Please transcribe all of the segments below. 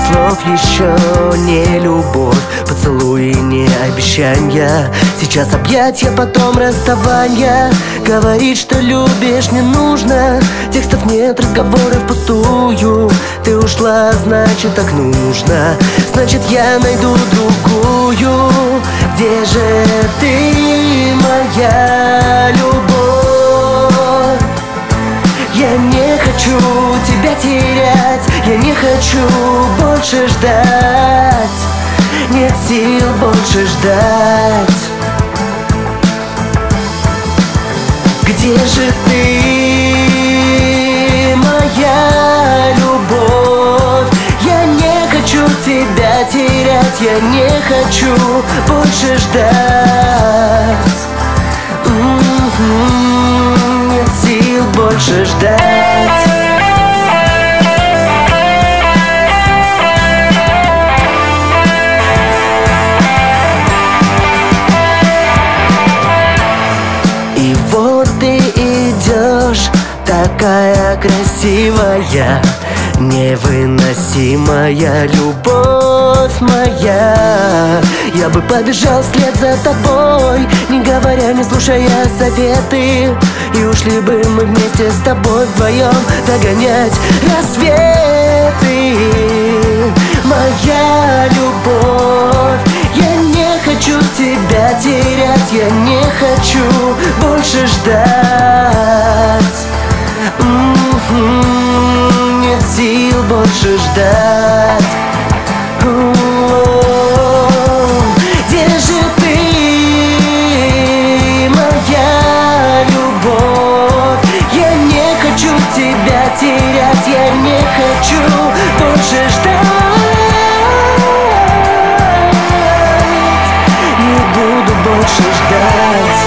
слов еще не любовь, поцелуи не обещания. Сейчас объятья, потом расставания. Говорить, что любишь, не нужно. Текстов нет, разговоров пустую. Ты ушла, значит так нужно. Значит я найду другую. Где же ты, моя любовь? Я не хочу тебя терять, я не хочу больше ждать. Нет сил больше ждать. Где же ты, моя любовь? Я не хочу тебя терять, я не хочу больше ждать. Нет сил больше ждать. И вот ты идешь, такая красивая, невыносимая любовь моя. Я бы побежал вслед за тобой, не говоря, не слушая советы. И ушли бы мы вместе с тобой вдвоем догонять рассветы. Моя любовь, я не хочу тебя терять, я не хочу больше ждать. Нет сил больше ждать. Где же ты, моя любовь? Я не хочу тебя терять, я не хочу больше ждать. Не буду больше ждать.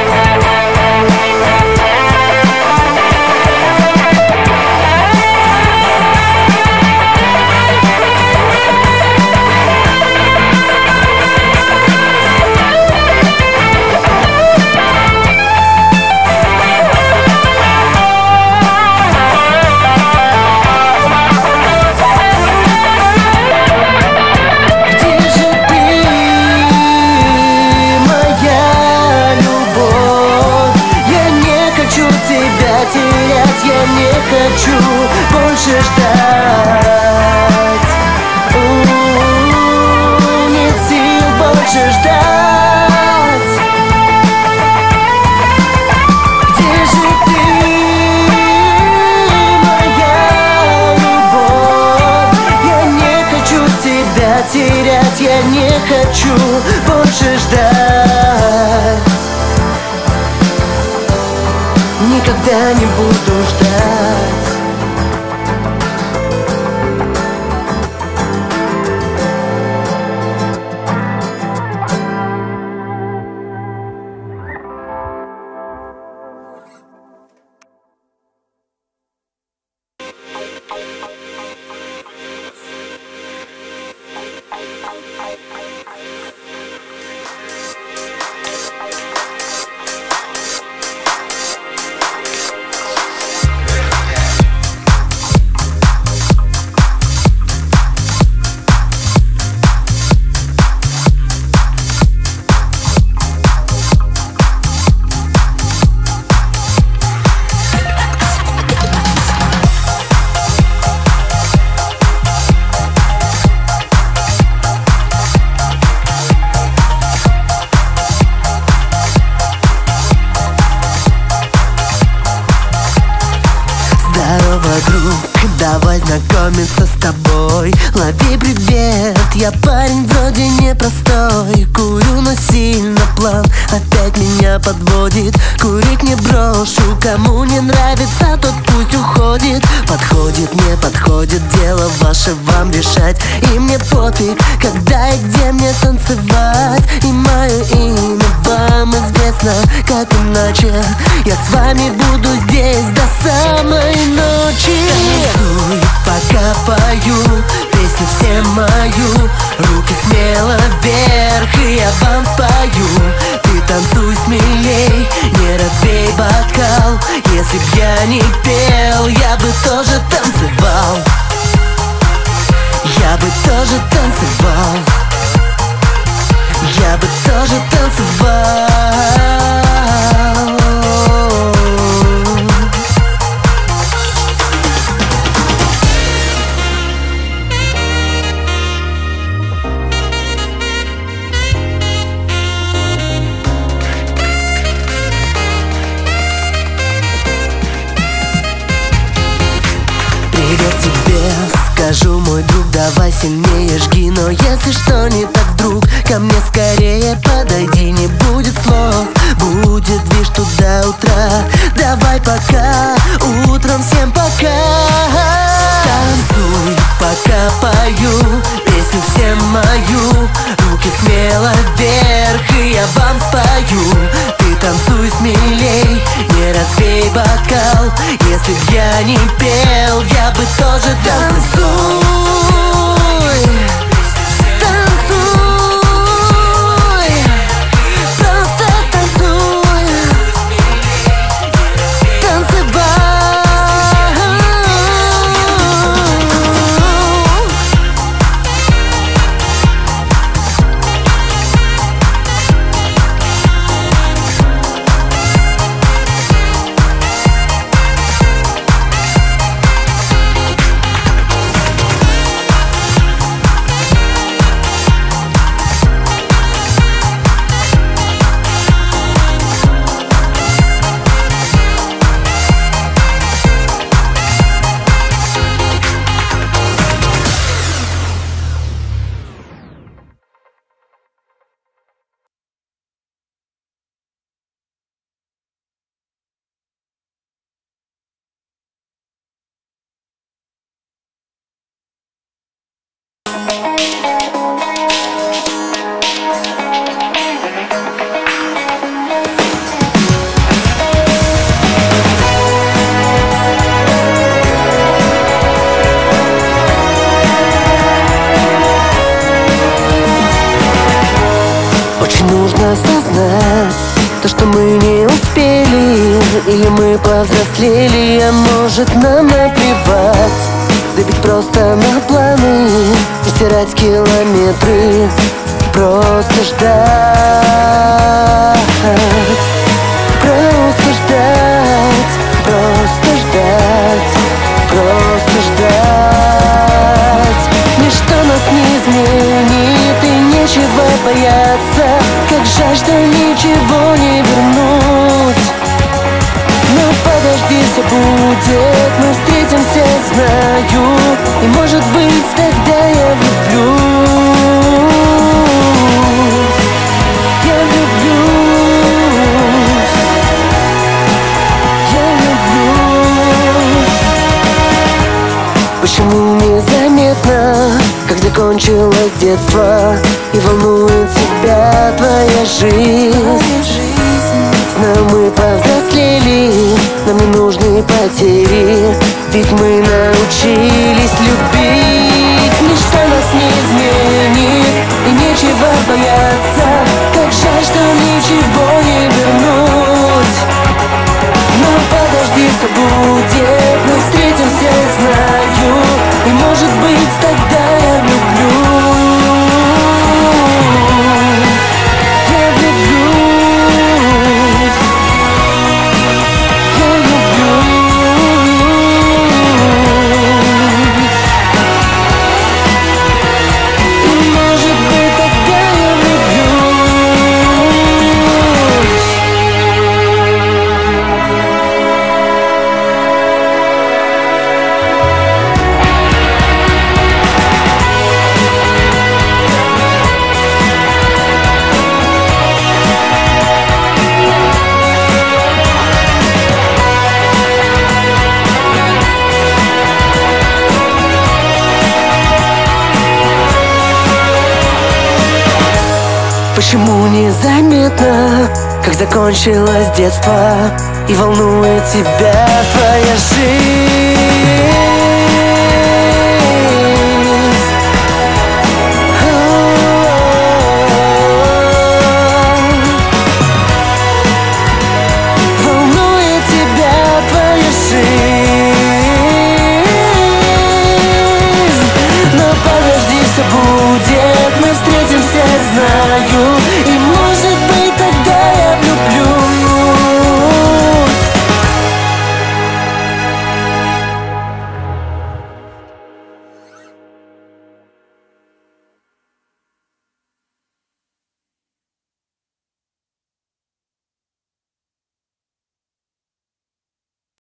Я не хочу больше ждать. Нет сил больше ждать. Где же ты, моя любовь? Я не хочу тебя терять, я не хочу больше ждать. Никогда не буду ждать. Давай знакомиться с тобой. Лови привет, я парень вроде непростой. Курю, но сильно план опять меня подводит. Курить не брошу, кому не нравится, тот пусть уходит. Подходит, не подходит, дело ваше вам решать. И мне пофиг, когда и где мне танцевать. И мое имя вам известно, как иначе. Я с вами буду здесь до самой ночи. Танцуй, пока пою песню все мою. Руки смело вверх, и я вам спою. Ты танцуй смелей, не разбей бокал. Если б я не пел, я бы тоже танцевал. Я бы мой друг, давай сильнее жги. Но если что не так вдруг, ко мне скорее подойди. Не будет слов, будет движ тут до утра. Давай пока, утром всем пока. Танцуй, пока пою песню всем мою. Руки смело вверх, и я вам спою. Ты танцуй смелей, не разбей бокал. Если б я не пел, я бы тоже танцуй. То, что мы не успели, или мы повзрослели, а может нам наплевать. Забить просто на планы и стирать километры. Просто ждать, просто ждать, просто ждать, просто ждать. Ничто нас не изменит и нечего бояться. Как жаль, что ничего не вернуть. Но подожди, все будет, мы встретимся, знаю. И может быть, тогда я влюблюсь. Я влюблюсь. Я влюблюсь. Почему незаметно, как закончилось детство, и волнует тебя твоя жизнь? Знаю, мы повзрослели, нам не нужны потери, ведь мы научились любить. Ничто нас не изменит и нечего бояться. Как жаль, что ничего не вернуть. Но подожди, все будет, мы встретимся, знаю. И может быть, тогда я влюблюсь. Почему незаметно, как закончилось детство, и волнует тебя твоя жизнь?